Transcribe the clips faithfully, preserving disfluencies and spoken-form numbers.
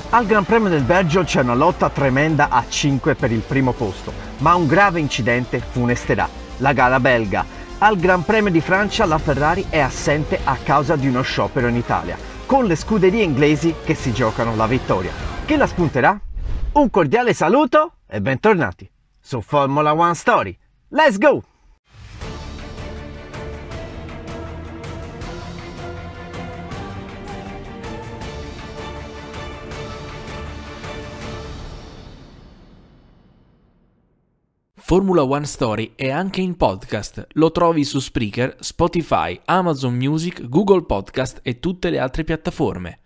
Al Gran Premio del Belgio c'è una lotta tremenda a cinque per il primo posto, ma un grave incidente funesterà la gara belga. Al Gran Premio di Francia la Ferrari è assente a causa di uno sciopero in Italia, con le scuderie inglesi che si giocano la vittoria. Chi la spunterà? Un cordiale saluto e bentornati su Formula One Story. Let's go! Formula One Story è anche in podcast, lo trovi su Spreaker, Spotify, Amazon Music, Google Podcast e tutte le altre piattaforme.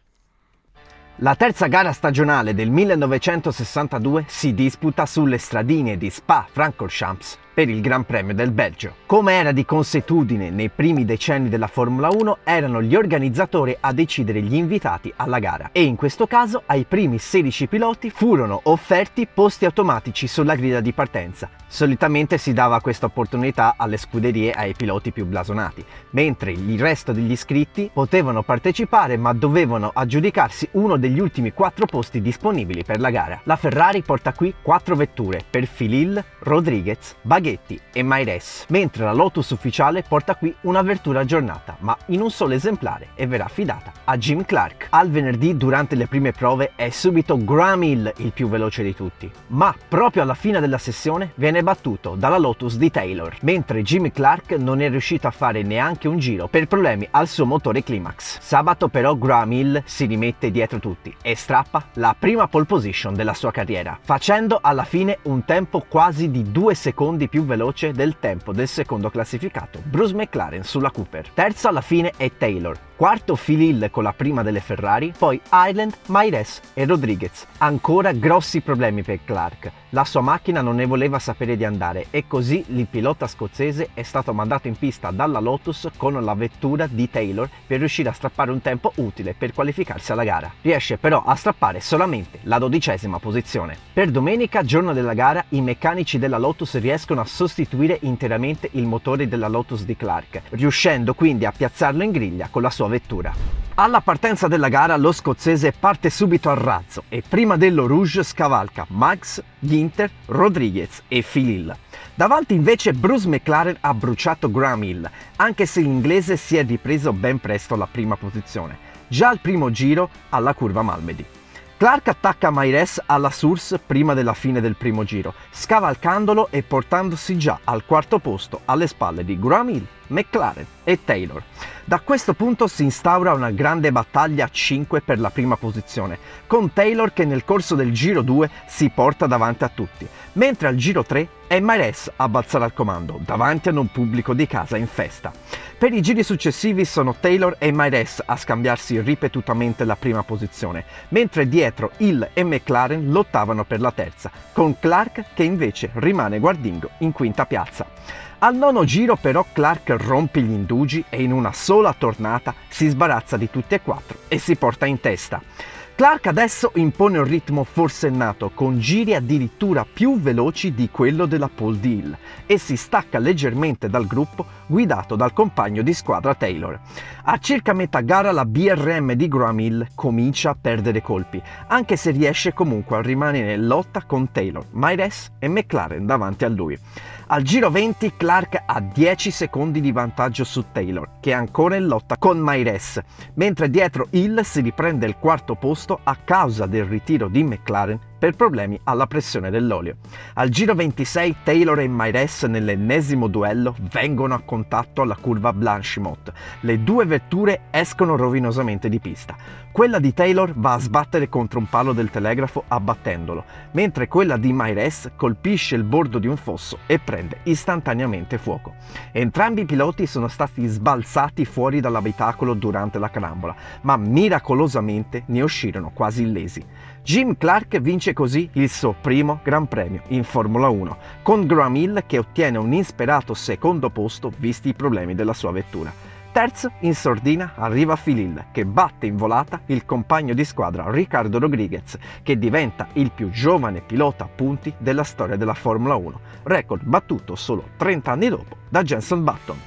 La terza gara stagionale del millenovecentosessantadue si disputa sulle stradine di Spa-Francorchamps per il Gran Premio del Belgio. Come era di consuetudine nei primi decenni della Formula uno, erano gli organizzatori a decidere gli invitati alla gara e in questo caso ai primi sedici piloti furono offerti posti automatici sulla grida di partenza. Solitamente si dava questa opportunità alle scuderie e ai piloti più blasonati, mentre il resto degli iscritti potevano partecipare ma dovevano aggiudicarsi uno degli ultimi quattro posti disponibili per la gara. La Ferrari porta qui quattro vetture per Filil, Rodriguez, Baghetti e Maires, mentre la Lotus ufficiale porta qui una vettura aggiornata, ma in un solo esemplare e verrà affidata a Jim Clark. Al venerdì, durante le prime prove, è subito Graham Hill il più veloce di tutti, ma proprio alla fine della sessione viene battuto dalla Lotus di Taylor, mentre Jimmy Clark non è riuscito a fare neanche un giro per problemi al suo motore Climax. Sabato però Graham Hill si rimette dietro tutti e strappa la prima pole position della sua carriera, facendo alla fine un tempo quasi di due secondi più veloce del tempo del secondo classificato, Bruce McLaren sulla Cooper. Terzo alla fine è Taylor, quarto Filil con la prima delle Ferrari, poi Ireland, Maires e Rodriguez. Ancora grossi problemi per Clark, la sua macchina non ne voleva sapere di andare e così il pilota scozzese è stato mandato in pista dalla Lotus con la vettura di Taylor per riuscire a strappare un tempo utile per qualificarsi alla gara. Riesce però a strappare solamente la dodicesima posizione. Per domenica, giorno della gara, i meccanici della Lotus riescono a sostituire interamente il motore della Lotus di Clark, riuscendo quindi a piazzarlo in griglia con la sua vettura. Alla partenza della gara lo scozzese parte subito al razzo e prima dello Rouge scavalca Max, Ginter, Rodriguez e Filil. Davanti invece Bruce McLaren ha bruciato Graham Hill, anche se l'inglese si è ripreso ben presto alla prima posizione, già al primo giro alla curva Malmedy. Clark attacca Maires alla Source prima della fine del primo giro, scavalcandolo e portandosi già al quarto posto alle spalle di Graham Hill, McLaren e Taylor. Da questo punto si instaura una grande battaglia a cinque per la prima posizione, con Taylor che nel corso del giro due si porta davanti a tutti, mentre al giro tre è Maires a balzare al comando, davanti a un pubblico di casa in festa. Per i giri successivi sono Taylor e Maires a scambiarsi ripetutamente la prima posizione, mentre dietro Hill e McLaren lottavano per la terza, con Clark che invece rimane guardingo in quinta piazza. Al nono giro però Clark rompe gli indugi e in una sola tornata si sbarazza di tutti e quattro e si porta in testa. Clark adesso impone un ritmo forsennato con giri addirittura più veloci di quello della pole di Hill e si stacca leggermente dal gruppo guidato dal compagno di squadra Taylor. A circa metà gara la B R M di Graham Hill comincia a perdere colpi, anche se riesce comunque a rimanere in lotta con Taylor, Maires e McLaren davanti a lui. Al giro venti Clark ha dieci secondi di vantaggio su Taylor, che è ancora in lotta con Maires, mentre dietro Hill si riprende il quarto posto a causa del ritiro di McLaren per problemi alla pressione dell'olio. Al giro ventisei Taylor e Maires nell'ennesimo duello vengono a contatto alla curva Blanchimont. Le due vetture escono rovinosamente di pista. Quella di Taylor va a sbattere contro un palo del telegrafo abbattendolo, mentre quella di Maires colpisce il bordo di un fosso e prende istantaneamente fuoco. Entrambi i piloti sono stati sbalzati fuori dall'abitacolo durante la carambola, ma miracolosamente ne uscirono quasi illesi. Jim Clark vince così il suo primo Gran Premio in Formula uno, con Graham Hill che ottiene un insperato secondo posto visti i problemi della sua vettura. Terzo, in sordina, arriva Filil, che batte in volata il compagno di squadra Ricardo Rodriguez, che diventa il più giovane pilota a punti della storia della Formula uno, record battuto solo trenta anni dopo da Jenson Button.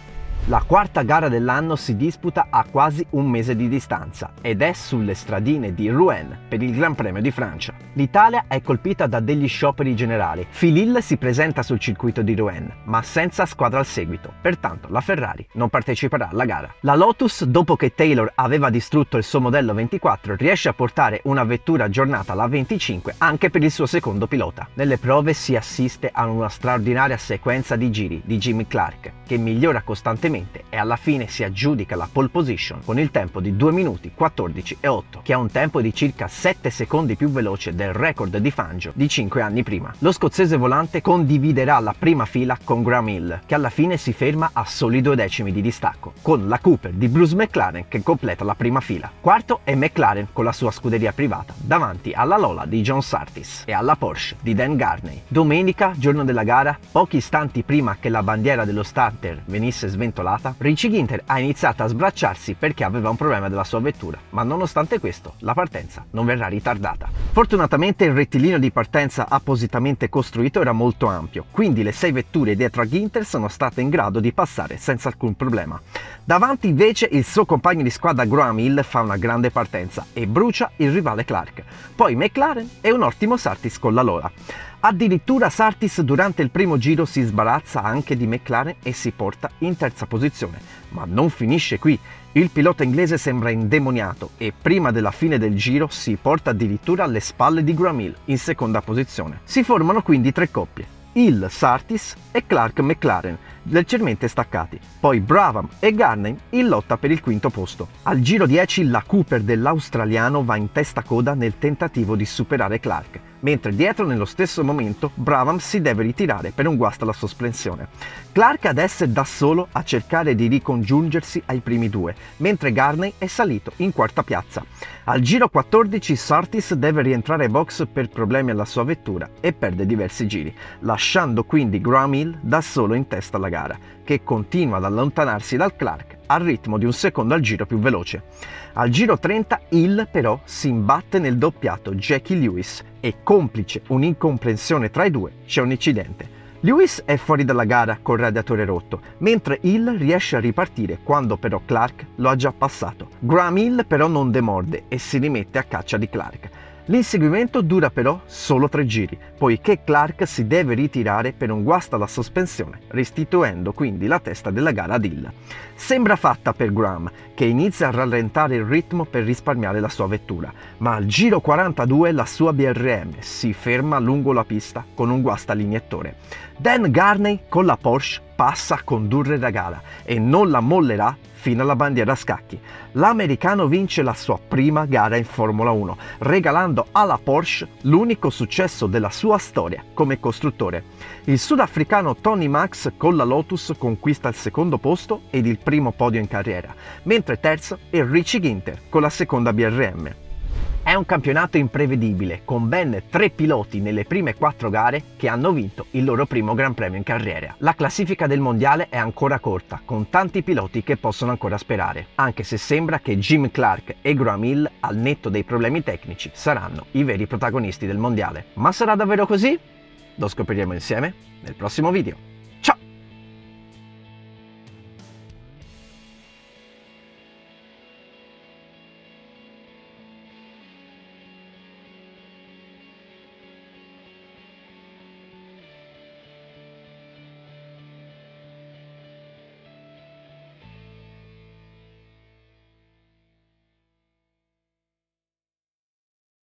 La quarta gara dell'anno si disputa a quasi un mese di distanza ed è sulle stradine di Rouen per il Gran Premio di Francia. L'Italia è colpita da degli scioperi generali. Phil si presenta sul circuito di Rouen, ma senza squadra al seguito, pertanto la Ferrari non parteciperà alla gara. La Lotus, dopo che Taylor aveva distrutto il suo modello ventiquattro, riesce a portare una vettura aggiornata alla venticinque anche per il suo secondo pilota. Nelle prove si assiste a una straordinaria sequenza di giri di Jimmy Clark, che migliora costantemente e alla fine si aggiudica la pole position con il tempo di due minuti quattordici e otto, che ha un tempo di circa sette secondi più veloce del record di Fangio di cinque anni prima. Lo scozzese volante condividerà la prima fila con Graham Hill, che alla fine si ferma a soli due decimi di distacco, con la Cooper di Bruce McLaren che completa la prima fila. Quarto è McLaren con la sua scuderia privata, davanti alla Lola di John Surtees e alla Porsche di Dan Gurney. Domenica, giorno della gara, pochi istanti prima che la bandiera dello starter venisse sventolata, Richie Ginter ha iniziato a sbracciarsi perché aveva un problema della sua vettura, ma nonostante questo la partenza non verrà ritardata. Fortunatamente il rettilineo di partenza appositamente costruito era molto ampio, quindi le sei vetture dietro a Ginter sono state in grado di passare senza alcun problema. Davanti invece il suo compagno di squadra Graham Hill fa una grande partenza e brucia il rivale Clark, poi McLaren e un ottimo Surtees con la Lola. Addirittura Surtees durante il primo giro si sbarazza anche di McLaren e si porta in terza posizione, ma non finisce qui. Il pilota inglese sembra indemoniato e prima della fine del giro si porta addirittura alle spalle di Graham Hill in seconda posizione. Si formano quindi tre coppie: Hill Surtees e Clark McLaren, leggermente staccati, poi Brabham e Gurney in lotta per il quinto posto. Al giro dieci la Cooper dell'australiano va in testa coda nel tentativo di superare Clark, mentre dietro nello stesso momento Brabham si deve ritirare per un guasto alla sospensione. Clark adesso è da solo a cercare di ricongiungersi ai primi due, mentre Gurney è salito in quarta piazza. Al giro quattordici Surtees deve rientrare ai box per problemi alla sua vettura e perde diversi giri, lasciando quindi Graham Hill da solo in testa alla gara, che continua ad allontanarsi dal Clark al ritmo di un secondo al giro più veloce. Al giro trenta Hill però si imbatte nel doppiato Jackie Lewis e, complice un'incomprensione tra i due, c'è un incidente. Lewis è fuori dalla gara col radiatore rotto, mentre Hill riesce a ripartire quando però Clark lo ha già passato. Graham Hill però non demorde e si rimette a caccia di Clark. L'inseguimento dura però solo tre giri, poiché Clark si deve ritirare per un guasto alla sospensione, restituendo quindi la testa della gara ad Hill. Sembra fatta per Graham, che inizia a rallentare il ritmo per risparmiare la sua vettura, ma al giro quarantadue la sua B R M si ferma lungo la pista con un guasto all'iniettore. Dan Gurney con la Porsche passa a condurre la gara e non la mollerà fino alla bandiera a scacchi. L'americano vince la sua prima gara in Formula uno, regalando alla Porsche l'unico successo della sua storia come costruttore. Il sudafricano Tony Max con la Lotus conquista il secondo posto ed il primo podio in carriera, mentre terzo è Richie Ginter con la seconda B R M. È un campionato imprevedibile, con ben tre piloti nelle prime quattro gare che hanno vinto il loro primo Gran Premio in carriera. La classifica del mondiale è ancora corta, con tanti piloti che possono ancora sperare, anche se sembra che Jim Clark e Graham Hill, al netto dei problemi tecnici, saranno i veri protagonisti del mondiale. Ma sarà davvero così? Lo scopriremo insieme nel prossimo video.